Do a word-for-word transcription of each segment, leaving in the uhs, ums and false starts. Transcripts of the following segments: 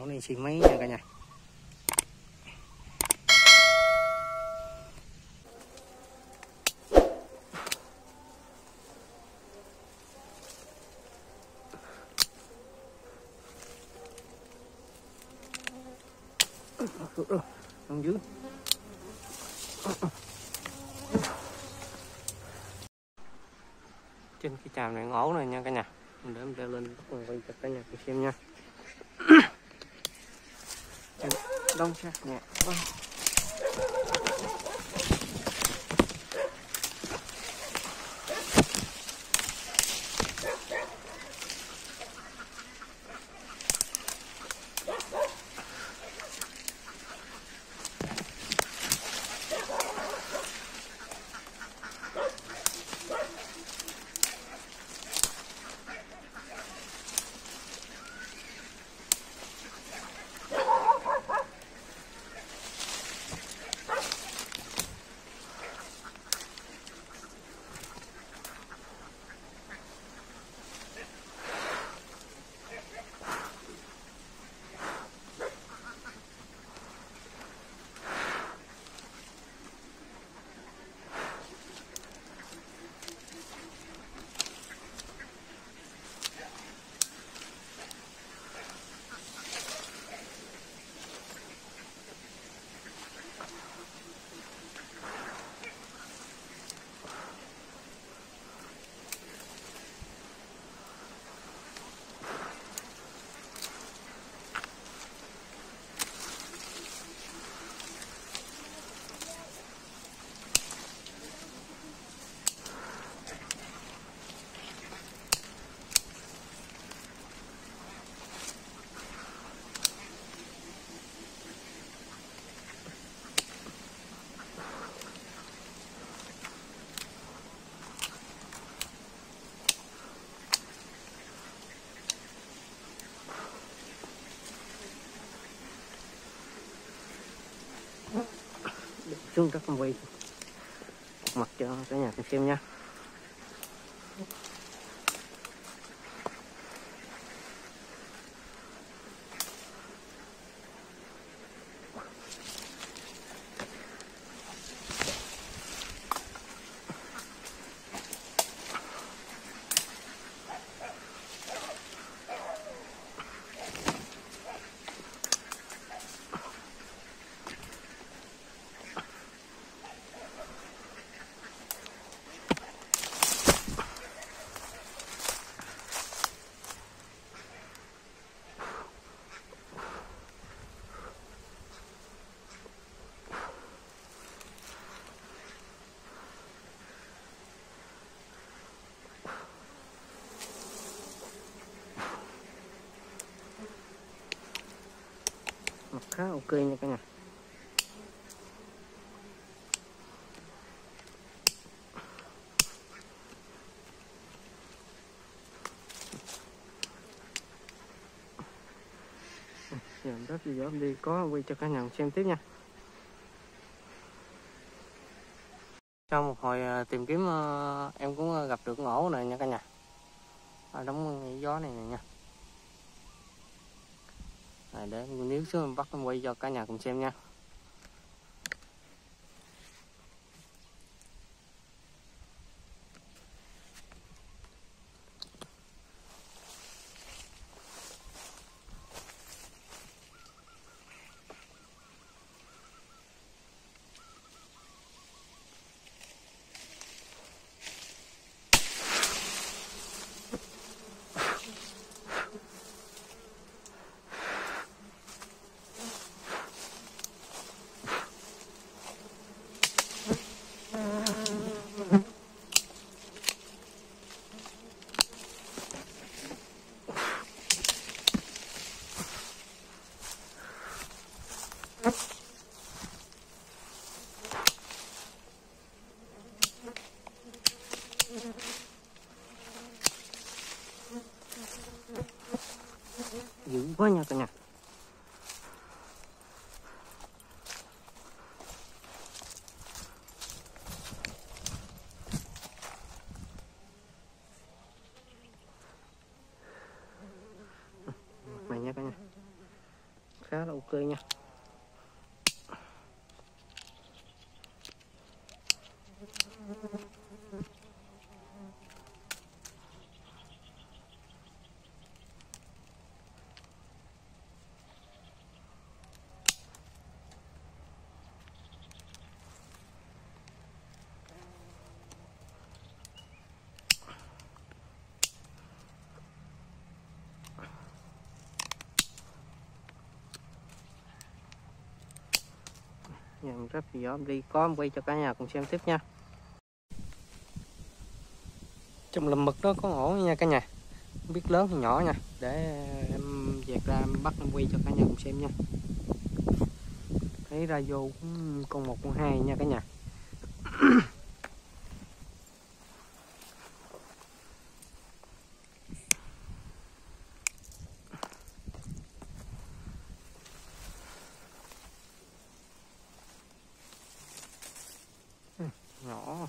ổ này xì mấy nha cả nhà. Không dưới trên cái tràm này ổ này nha cả nhà. Mình để mình leo lên bắt quay cho cả nhà cùng xem nha. Đông sát nè. Xuống các con quay mặt cho cả nhà cùng xem nha. Mặt khá ok nha cả nhà. Giờ đất gì đó đi có quay cho cả nhà xem tiếp nha. Sau một hồi tìm kiếm em cũng gặp được ổ này nha cả nhà. Ở đống gió này, này nha. Rồi để nếu xuống bắt em quay cho cả nhà cùng xem nha. Dữ quá nha cả nhà. Này nha cả nhà. khá là ok nha. Nhằm rất gió đi có quay cho cả nhà cùng xem tiếp nha. Trong lùm mực đó có ổ nha cả nhà, không biết lớn hay nhỏ nha, để em dẹp ra em bắt em quay cho cả nhà cùng xem nha. Thấy ra vô con một con hai nha cả nhà. Nhỏ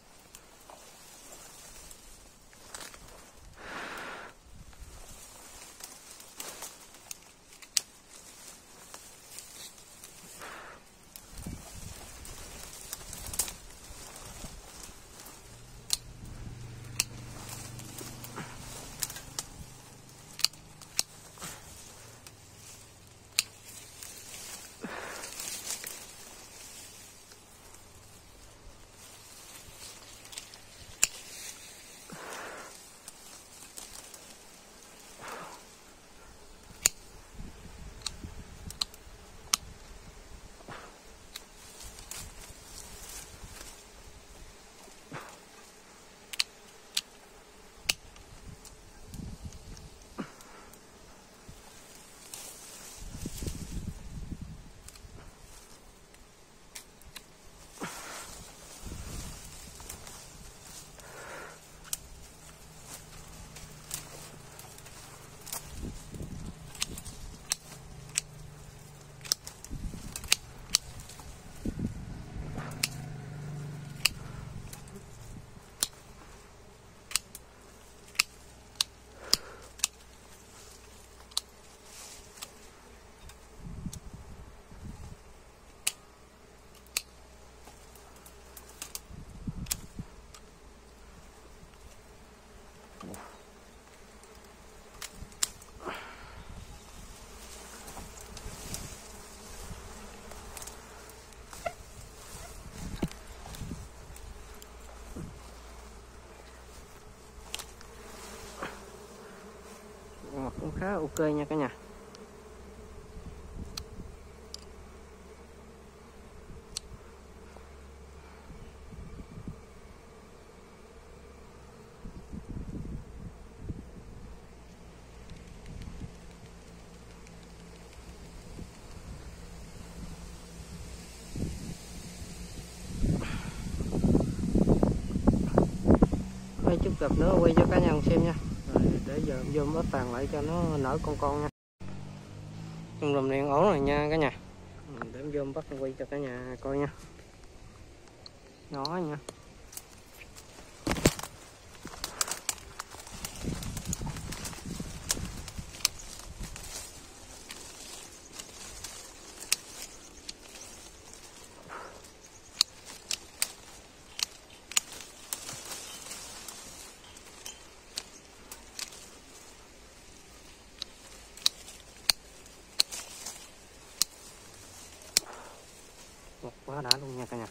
cũng khá ok nha cả nhà. Quay chút gặp nữa quay cho cả nhà cùng xem nha. Rồi để giờ em zoom ớt tàn lại cho nó nở con con nha. Trong lùm này ổ rồi nha cả nhà. Để em zoom bắt quay cho cả nhà coi nha. Nhỏ nha. Một quá đã luôn nha cả nhà.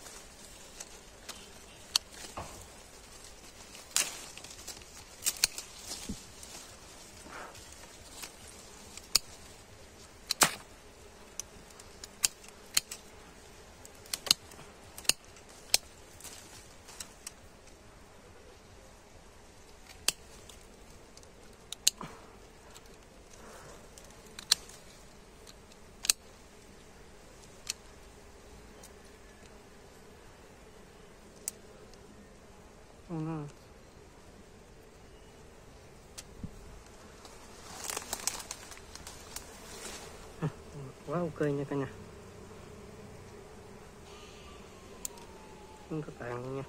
Ừ. Quá ok nha cả nhà. Không có tàn luôn nha.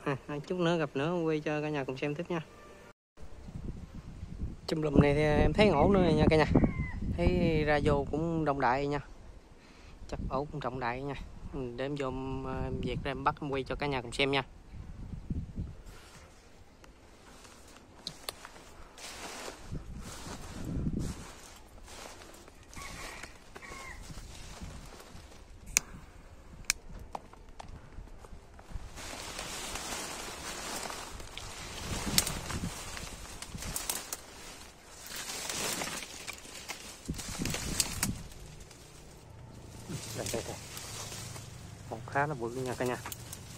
À, chút nữa gặp nữa quay cho cả nhà cùng xem tiếp nha. Chùm lùm này thì em thấy ổ nữa nha cả nhà, thấy ra vô cũng đông đại nha, chắc ổ cũng trọng đại nha. Để em vô việc ra em bắt em quay cho cả nhà cùng xem nha. Đây đây đây, còn khá là bự nha cả nhà.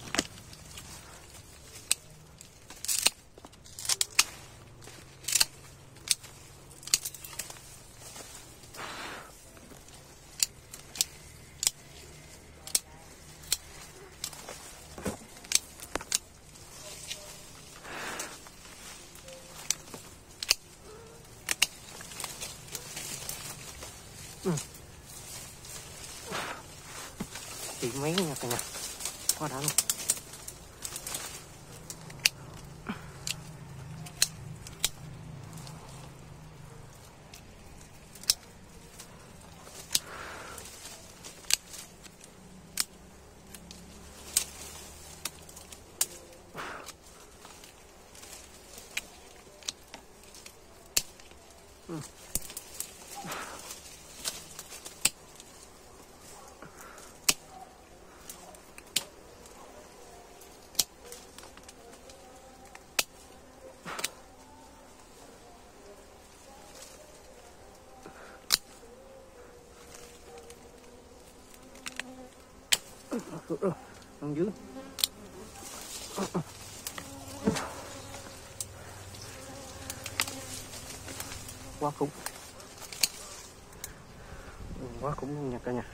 Ừ. Chỉ mấy nha cả nhà, quá đã luôn. Ừ. Không dưới quá khủng, quá khủng luôn nha cả nhà.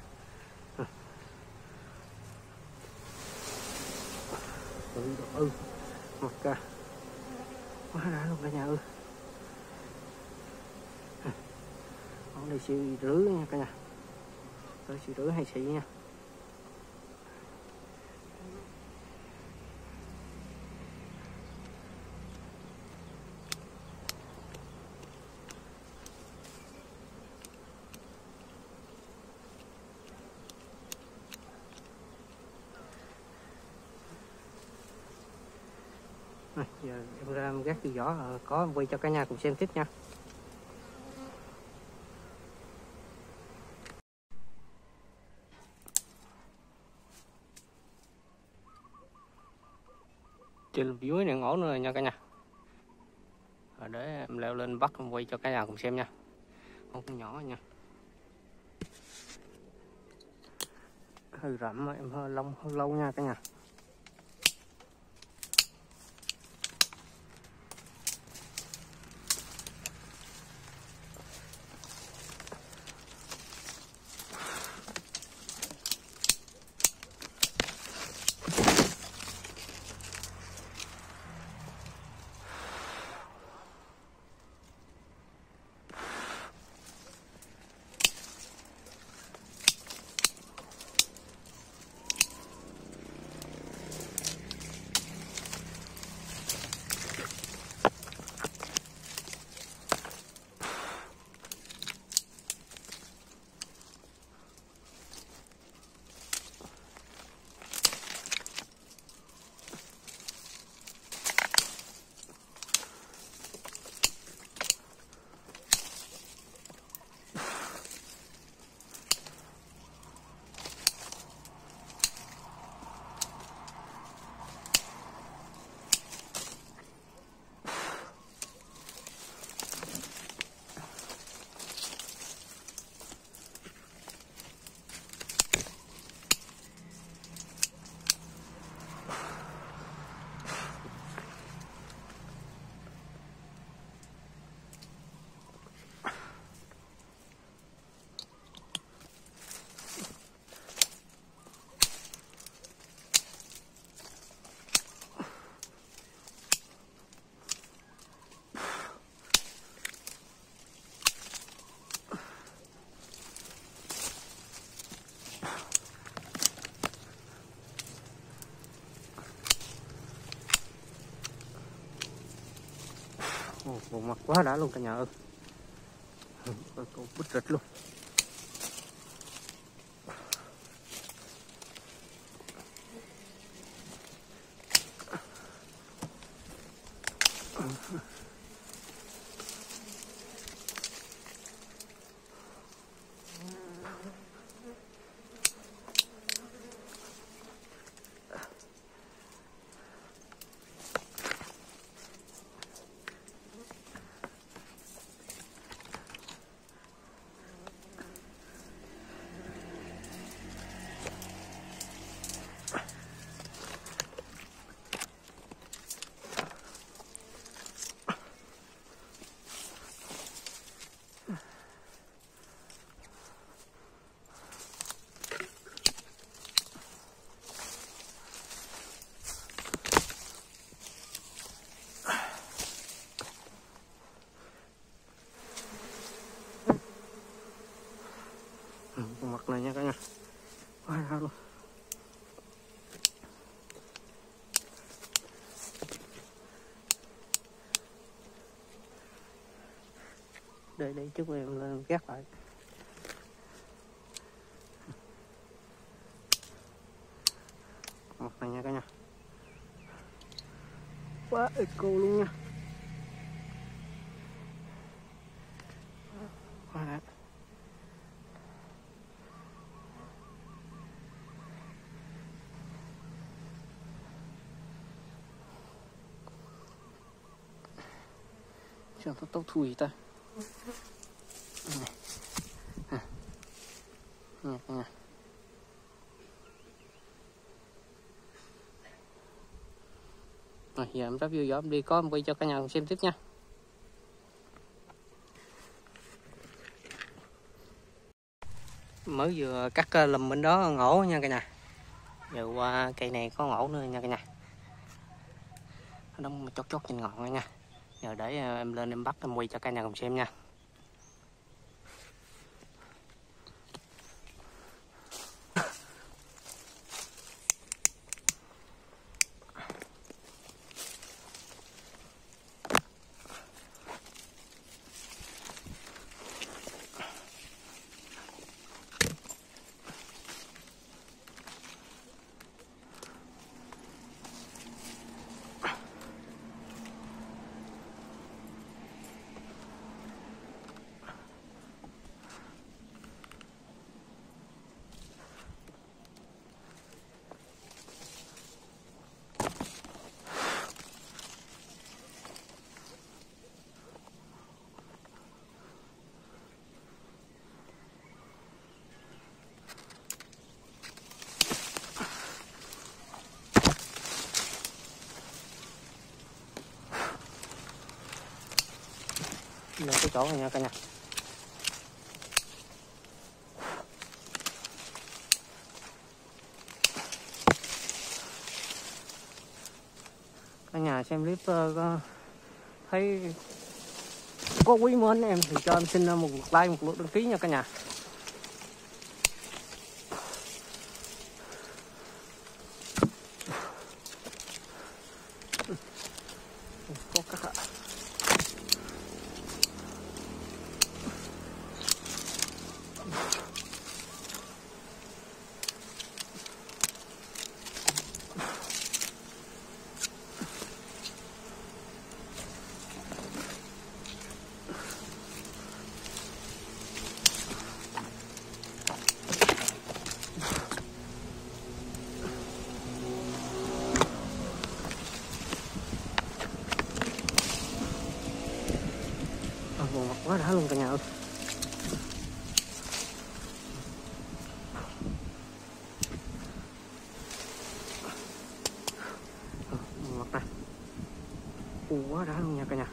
Ừ, ừ, mặt ca quá đã luôn cả nhà ơi. Ở đây xì rưỡi nha cả nhà, đây xì rưỡi hay xì nha. Rồi, giờ em ra em gác cái vỏ có em quay cho cả nhà cùng xem tiếp nha. Trên dưới này ngổ nữa rồi nha cả nhà. Rồi để em leo lên bắt em quay cho cả nhà cùng xem nha. Con cũng nhỏ nha, hơi rậm em hơi lông hơi lâu nha cả nhà. Bộ mặt quá đã luôn cả nhà ơi. Còn bứt rịch luôn. Con mặt này nha cả nhà, quá ra luôn. Đây đây chút em lên gác lại. Mặt này nha cả nhà, quá eco luôn nha. Quá đã. Chẳng có tóc thùi ta. Này. À. Nha cả nhà. Rồi giờ em ráp vô gió em đi có em quay cho cả nhà cùng xem tiếp nha. Mới vừa cắt lùm bên đó ngổ nha cả nhà. Giờ qua cây này có ngổ nữa nha cả nhà. Nó chót chót trên ngọn nha. Giờ để em lên em bắt em quay cho cả nhà cùng xem nha. Lên cái chỗ này nha cả nhà. Cả nhà xem clip uh, có thấy có quý mến em thì cho em xin một like, một lượt đăng ký nha cả nhà. Có các ạ. Bộ mặt quá đã luôn cả nhà ơi. Bộ mặt này u quá đã luôn nha cả nhà.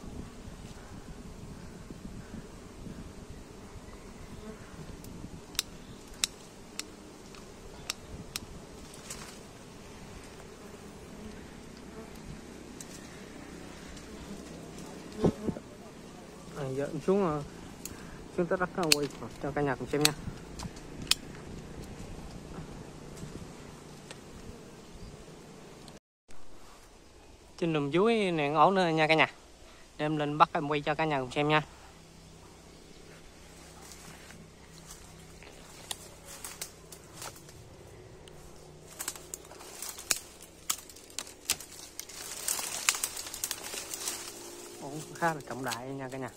À, giờ em xuống xuống tất đất quay cho cả nhà cùng xem nha. Trên đùm dưới này ổn nữa nha cả nhà. để em lên bắt em quay cho cả nhà cùng xem nha. Ổ khá là trọng đại nha cả nhà.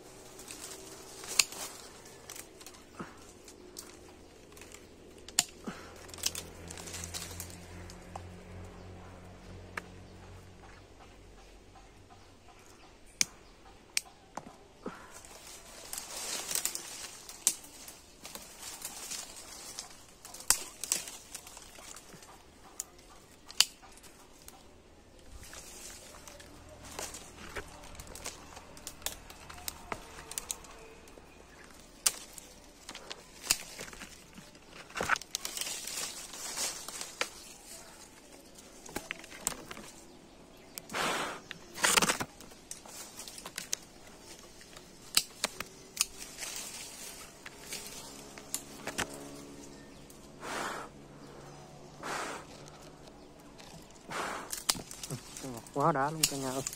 Quá đã luôn cả nhà ơi.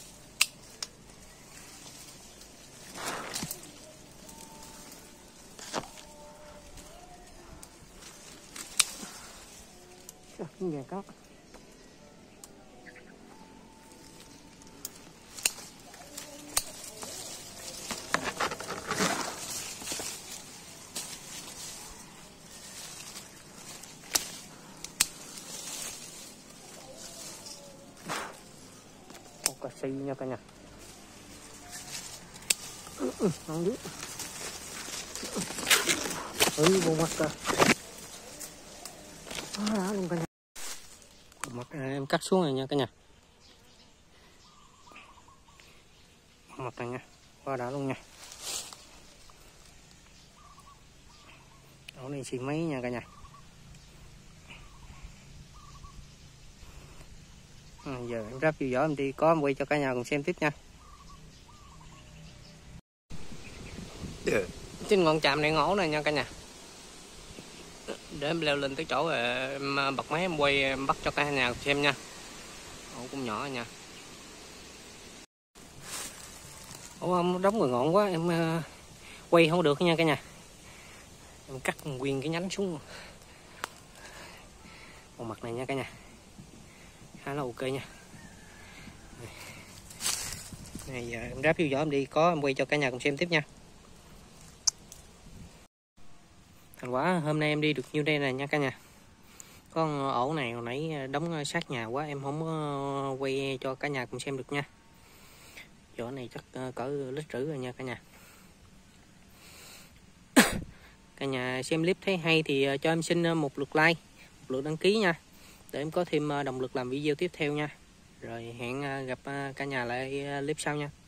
Cái gà có cà xì nha cả nhà. Không biết ừ bộ mặt à đó luôn cả nhà. Bộ mặt này em cắt xuống này nha cả nhà. Bộ mặt này nha, qua đã luôn nha. Ổ này xì mấy nha cả nhà. À, giờ em ráp vô vỏ em đi có em quay cho cả nhà cùng xem tiếp nha. Trên ngọn chàm này ngổ này nha cả nhà. Để em leo lên tới chỗ rồi em bật máy em quay em bắt cho cả nhà cùng xem nha. Ổ cũng nhỏ nha. Ổ đóng người ngọn quá em quay không được nha cả nhà. Em cắt nguyên cái nhánh xuống. Bộ mặt này nha cả nhà. Khá là ok nha. Này giờ em ráp vô vỏ em đi có em quay cho cả nhà cùng xem tiếp nha. Thành quả hôm nay em đi được nhiêu đây nè nha cả nhà. Con ổ này hồi nãy đóng sát nhà quá em không có quay cho cả nhà cùng xem được nha. Vỏ này chắc cỡ lít rưỡi rồi nha cả nhà. Cả nhà xem clip thấy hay thì cho em xin một lượt like, một lượt đăng ký nha. Để em có thêm động lực làm video tiếp theo nha. Rồi hẹn gặp cả nhà lại clip sau nha.